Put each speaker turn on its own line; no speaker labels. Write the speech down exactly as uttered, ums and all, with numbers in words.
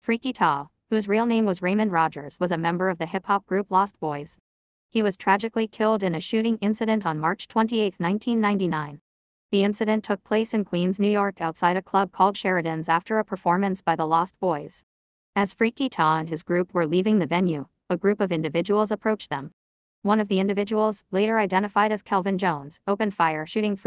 Freaky Tah, whose real name was Raymond Rogers, was a member of the hip-hop group Lost Boyz. He was tragically killed in a shooting incident on March twenty-eighth, nineteen ninety-nine. The incident took place in Queens, New York outside a club called Sheridan's after a performance by the Lost Boyz. As Freaky Tah and his group were leaving the venue, a group of individuals approached them. One of the individuals, later identified as Kelvin Jones, opened fire, shooting